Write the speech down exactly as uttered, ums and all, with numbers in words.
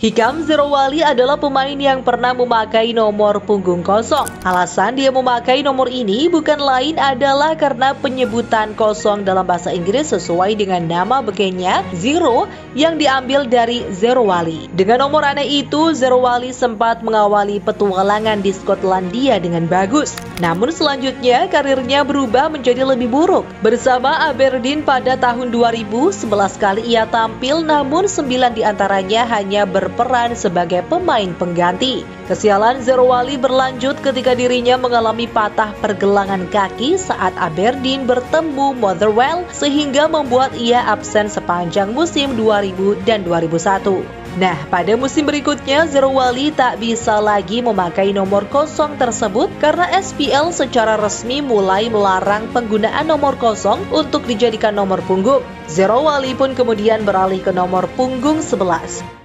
Hikam Zerouali adalah pemain yang pernah memakai nomor punggung kosong. Alasan dia memakai nomor ini bukan lain adalah karena penyebutan kosong dalam bahasa Inggris sesuai dengan nama bekennya Zero yang diambil dari Zerouali. Dengan nomor aneh itu, Zerouali sempat mengawali petualangan di Skotlandia dengan bagus. Namun selanjutnya karirnya berubah menjadi lebih buruk. Bersama Aberdeen pada tahun dua ribu, sebelas kali ia tampil namun sembilan diantaranya hanya berperan sebagai pemain pengganti. Kesialan Zerouali berlanjut ketika dirinya mengalami patah pergelangan kaki saat Aberdeen bertemu Motherwell sehingga membuat ia absen sepanjang musim dua ribu dan dua ribu satu. Nah, pada musim berikutnya Zerouali tak bisa lagi memakai nomor kosong tersebut karena S P L secara resmi mulai melarang penggunaan nomor kosong untuk dijadikan nomor punggung. Zerouali pun kemudian beralih ke nomor punggung sebelas.